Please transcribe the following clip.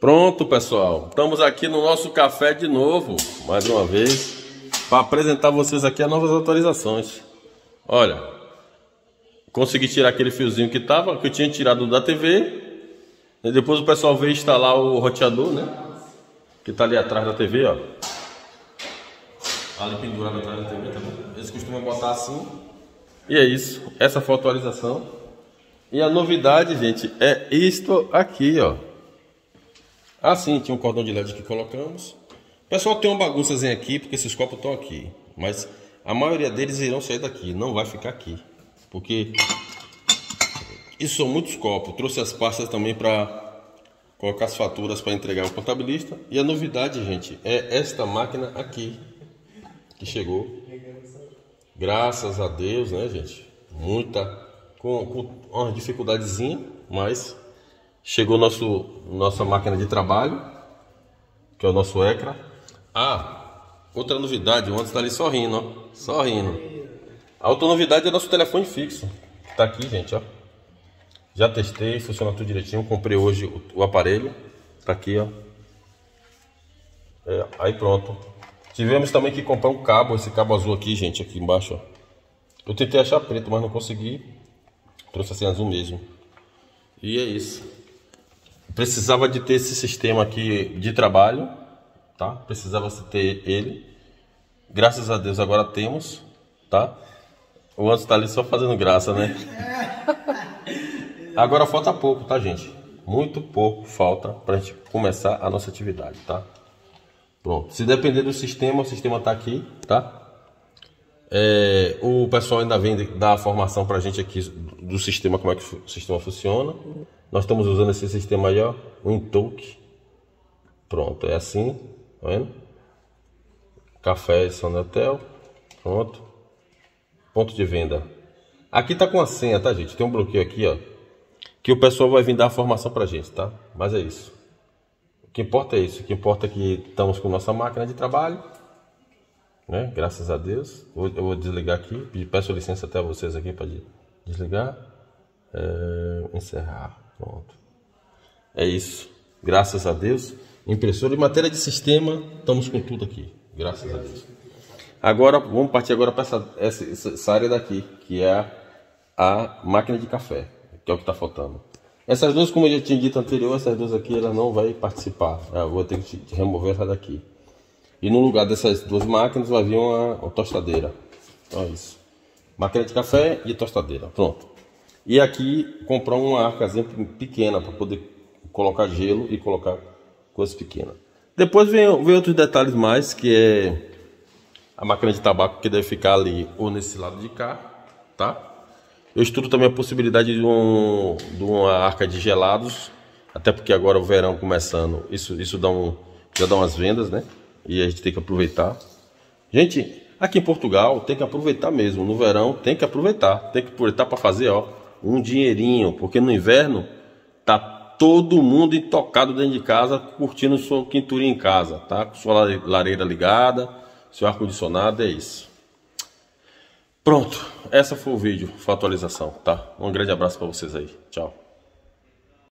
Pronto, pessoal, estamos aqui no nosso café de novo, mais uma vez, para apresentar a vocês aqui as novas atualizações. Olha, consegui tirar aquele fiozinho que eu tinha tirado da TV, e depois o pessoal veio instalar o roteador, né? Que tá ali atrás da TV, ó. Ali pendurado atrás da TV, tá vendo? Eles costumam botar assim. E é isso, essa foi a atualização. E a novidade, gente, é isto aqui, ó. Ah, sim, tinha um cordão de LED que colocamos. Pessoal, tem uma bagunçazinha aqui, porque esses copos estão aqui. Mas a maioria deles irão sair daqui, não vai ficar aqui. Porque isso são muitos copos. Trouxe as pastas também para colocar as faturas para entregar ao contabilista. E a novidade, gente, é esta máquina aqui, que chegou. Graças a Deus, né, gente? Com uma dificuldadezinha, mas chegou nossa máquina de trabalho, que é o nosso Ecra. Ah, outra novidade, o Anderson tá ali só rindo, ó. Só rindo. A outra novidade é o nosso telefone fixo, que tá aqui, gente, ó. Já testei, funciona tudo direitinho. Comprei hoje o aparelho. Tá aqui, ó. Aí pronto. Tivemos também que comprar um cabo, esse cabo azul aqui, gente, aqui embaixo, ó. Eu tentei achar preto, mas não consegui. Trouxe assim azul mesmo. E é isso. Precisava de ter esse sistema aqui de trabalho, tá? Precisava ter ele. Graças a Deus agora temos, tá? O Anderson tá ali só fazendo graça, né? Agora falta pouco, tá, gente? Muito pouco falta pra gente começar a nossa atividade, tá? Pronto. Se depender do sistema, o sistema tá aqui, tá? O pessoal ainda vem dar a formação pra gente aqui do sistema, como é que o sistema funciona. Nós estamos usando esse sistema aí, ó, o Intalk. Pronto, é assim, tá vendo? Café Sonatel. Pronto. Ponto de venda. Aqui tá com a senha, tá, gente? Tem um bloqueio aqui, ó, que o pessoal vai vir dar a formação pra gente, tá? Mas é isso. O que importa é isso. O que importa é que estamos com nossa máquina de trabalho, né? Graças a Deus. Eu vou desligar aqui. Peço licença até a vocês aqui para desligar. Encerrar. Pronto. É isso. Graças a Deus. Impressora. Em matéria de sistema, estamos com tudo aqui. Graças a Deus. Agora, vamos partir agora para essa área daqui, que é a máquina de café, que é o que está faltando. Essas duas, como eu já tinha dito anterior, essas duas aqui, ela não vai participar. Eu vou ter que remover essa daqui. E no lugar dessas duas máquinas vai vir uma tostadeira. Olha isso. Máquina de café e tostadeira. Pronto. E aqui comprar uma arcazinha pequena para poder colocar gelo e colocar coisas pequenas. Depois vem outros detalhes mais, que é a máquina de tabaco, que deve ficar ali ou nesse lado de cá, tá? Eu estudo também a possibilidade de uma arca de gelados, até porque agora o verão começando, isso já dá umas vendas, né? E a gente tem que aproveitar. Gente, aqui em Portugal tem que aproveitar mesmo. No verão tem que aproveitar. Tem que aproveitar para fazer, ó, um dinheirinho. Porque no inverno tá todo mundo intocado dentro de casa, curtindo sua quinturinha em casa, tá? Com sua lareira ligada, seu ar-condicionado, é isso. Pronto, essa foi o vídeo, foi a atualização, tá? Um grande abraço para vocês aí. Tchau.